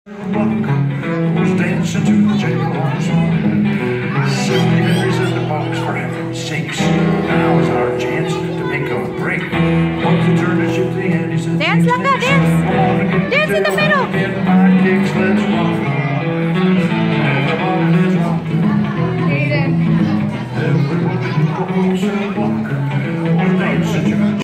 Was dancing to the jailhouse song. Silly Henry's in the box, for heaven's sakes. Now is our chance to make a break. Once he turned to ship the hand, he said, Dance, Laka, dance! Dance in the middle! Get my kicks, let's rock.